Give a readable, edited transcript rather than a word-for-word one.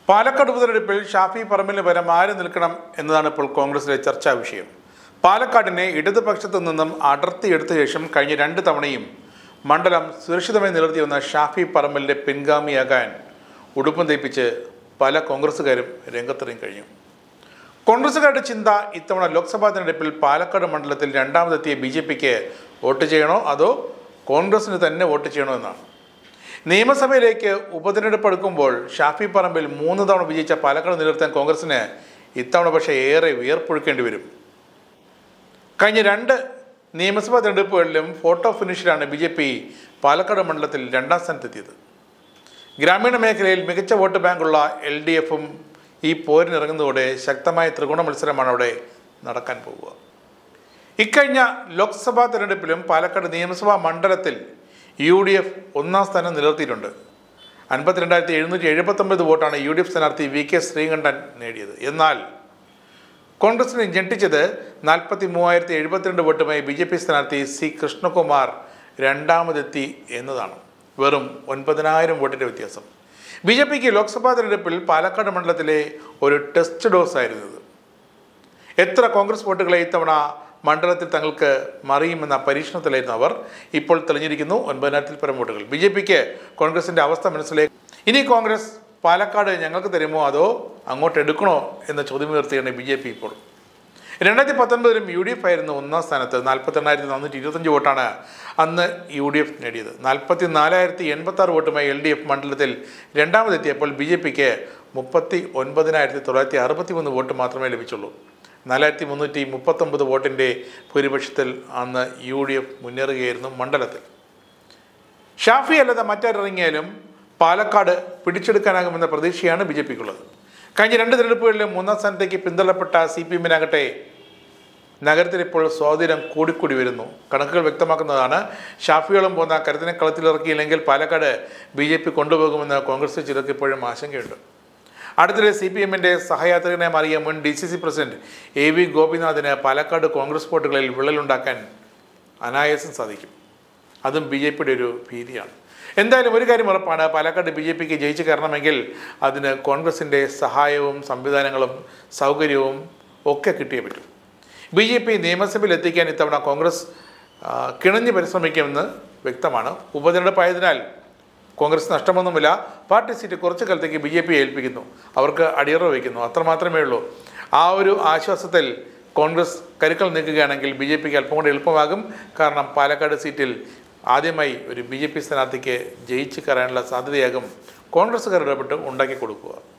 പാലക്കാട് ഉപതെരഞ്ഞെടുപ്പിൽ ഷാഫി പറമ്പിലിന് പകരം ആര് നിൽക്കണം എന്നതാണ് ഇപ്പോൾ കോൺഗ്രസിലെ ചർച്ചാ വിഷയം. പാലക്കാടിനെ ഇടതുപക്ഷത്തു നിന്നും അടർത്തിയെടുത്ത ശേഷം കഴിഞ്ഞ 2 തവണയും മണ്ഡലം സുരക്ഷിതമായി നിലനിർത്തി വന്ന ഷാഫി പറമ്പിലിന്റെ പിൻഗാമിയാകാൻ ഉടുപ്പം തയ്പ്പിച്ച് പല കോൺഗ്രസുകാരും രംഗത്തിറങ്ങി കഴിഞ്ഞു. കോൺഗ്രസുകാരുടെ ചിന്ത ഇത്തവണ ലോക്സഭാ തെരഞ്ഞെടുപ്പിൽ പാലക്കാട് മണ്ഡലത്തിൽ രണ്ടാമതെത്തിയ BJPക്ക് വോട്ട് ചെയ്യണോ അതോ കോൺഗ്രസിന് തന്നെ വോട്ട് ചെയ്യണോ എന്നാണ്. നിയമസഭയിലേക്ക് ഉപതെരഞ്ഞെടുപ്പ് എടുക്കുമ്പോൾ ഷാഫി പറമ്പിൽ 3 തവണ വിജയിച്ച പാലക്കാട് നിലനിർത്താൻ കോൺഗ്രസിന് ഇത്തവണ പക്ഷേ ഏറെ വിയർപ്പൊഴുക്കേണ്ടി വരും. കഴിഞ്ഞ 2 നിയമസഭാ തെരഞ്ഞെടുപ്പുകളിലും ഫോട്ടോ ഫിനിഷിലാണ് BJP പാലക്കാട് മണ്ഡലത്തിൽ 2ാം സ്ഥാനത്തെത്തിയത്. ഗ്രാമീണ മേഖലയിൽ മികച്ച വോട്ട് ബാങ്കുള്ള LDFും ഈ പോരിനിറങ്ങുന്നതോടെ ശക്തമായ ത്രികോണ മത്സരമാണ് അവിടെ നടക്കാൻ പോവുക. ഇക്കഴിഞ്ഞ ലോക്സഭാ തെരഞ്ഞെടുപ്പിലും പാലക്കാട് നിയമസഭാ മണ്ഡലത്തിൽ UDF 1ാം സ്ഥാനം നിലനിർത്തിയിട്ടുണ്ട്. 52,779 വോട്ടാണ് UDF സ്ഥാനാർത്ഥി VK ശ്രീകണ്ഠൻ നേടിയത്. എന്നാൽ കോൺഗ്രസിനെ ഞെട്ടിച്ചത് 43,072 വോട്ടുമായി BJP സ്ഥാനാർത്ഥി C കൃഷ്ണകുമാർ രണ്ടാമതെത്തി എന്നതാണ്. വെറും 9,000 വോട്ടിൻ്റെ വ്യത്യാസം. BJPക്ക് ലോക്സഭാ തെരഞ്ഞെടുപ്പിൽ പാലക്കാട് മണ്ഡലത്തിലെ ഒരു ടെസ്റ്റ് ഡോസ് ആയിരുന്നു ഇത്. എത്ര കോൺഗ്രസ് വോട്ടുകളെ ഇത്തവണ മണ്ഡലത്തിൽ തങ്ങൾക്ക് മറിയുമെന്ന പരീക്ഷണത്തിലായിരുന്നു അവർ. ഇപ്പോൾ തെളിഞ്ഞിരിക്കുന്നു 9,000-ൽ പരം വോട്ടുകൾ. BJPക്ക് കോൺഗ്രസിൻ്റെ അവസ്ഥ മനസ്സിലായി. ഇനി കോൺഗ്രസ് പാലക്കാട് ഞങ്ങൾക്ക് തരുമോ അതോ അങ്ങോട്ട് എടുക്കണോ എന്ന ചോദ്യമുയർത്തിയാണ് BJP ഇപ്പോൾ. 2019-ലും UDF ആയിരുന്നു 1ാം സ്ഥാനത്ത്. 42,425 വോട്ടാണ് അന്ന് UDF നേടിയത്. 44,086 വോട്ടുമായി LDF മണ്ഡലത്തിൽ രണ്ടാമതെത്തിയപ്പോൾ BJPക്ക് 39,963 വോട്ട് മാത്രമേ ലഭിച്ചുള്ളൂ. 4,339 വോട്ടിൻ്റെ ഭൂരിപക്ഷത്തിൽ അന്ന് UDF മുന്നേറുകയായിരുന്നു മണ്ഡലത്തിൽ. ഷാഫി അല്ലാതെ മറ്റാരിറങ്ങിയാലും പാലക്കാട് പിടിച്ചെടുക്കാനാകുമെന്ന പ്രതീക്ഷയാണ് BJPക്കുള്ളത്. കഴിഞ്ഞ 2 തെരഞ്ഞെടുപ്പുകളിലും 3ാം സ്ഥാനത്തേക്ക് പിന്തള്ളപ്പെട്ട CPM-നാകട്ടെ നഗരത്തിൽ ഇപ്പോൾ സ്വാധീനം കൂടിക്കൂടി വരുന്നു. കണക്കുകൾ വ്യക്തമാക്കുന്നതാണ്. ഷാഫിയോളം പോകുന്ന കരുത്തിനെ കളത്തിലിറക്കിയില്ലെങ്കിൽ പാലക്കാട് BJP കൊണ്ടുപോകുമെന്ന് കോൺഗ്രസ് ചിലർക്ക് ഇപ്പോഴും ആശങ്കയുണ്ട്. അടുത്തിടെ CPM-ൻ്റെ സഹയാത്രികനായി മാറിയ മുൻ DCC പ്രസിഡന്റ് AV ഗോപിനാഥിന് പാലക്കാട് കോൺഗ്രസ് വോട്ടുകളിൽ വിള്ളലുണ്ടാക്കാൻ അനായാസം സാധിക്കും. അതും BJPയുടെ ഒരു ഭീതിയാണ്. എന്തായാലും ഒരു കാര്യം ഉറപ്പാണ്, പാലക്കാട് BJPക്ക് ജയിച്ചു കയറണമെങ്കിൽ അതിന് കോൺഗ്രസിൻ്റെ സഹായവും സംവിധാനങ്ങളും സൗകര്യവും ഒക്കെ കിട്ടിയേ പറ്റും. BJP നിയമസഭയിൽ എത്തിക്കാൻ ഇത്തവണ കോൺഗ്രസ് കിണഞ്ഞ് പരിശ്രമിക്കുമെന്ന് വ്യക്തമാണ്. ഉപതെരഞ്ഞെടുപ്പായതിനാൽ കോൺഗ്രസ് നഷ്ടമൊന്നുമില്ല. പാർട്ടി സീറ്റ് കുറച്ചു കാലത്തേക്ക് BJP ഏൽപ്പിക്കുന്നു, അവർക്ക് അടിയറ വയ്ക്കുന്നു, അത്രമാത്രമേ ഉള്ളൂ. ആ ഒരു ആശ്വാസത്തിൽ കോൺഗ്രസ് കരുക്കൾ നീക്കുകയാണെങ്കിൽ BJPക്ക് അല്പം കൂടെ എളുപ്പമാകും. കാരണം പാലക്കാട് സീറ്റിൽ ആദ്യമായി ഒരു BJP സ്ഥാനാർത്ഥിക്ക് ജയിച്ച് കയറാനുള്ള സാധ്യതയാകും കോൺഗ്രസ്സുകാർ ഇടപെട്ട് ഉണ്ടാക്കി കൊടുക്കുക.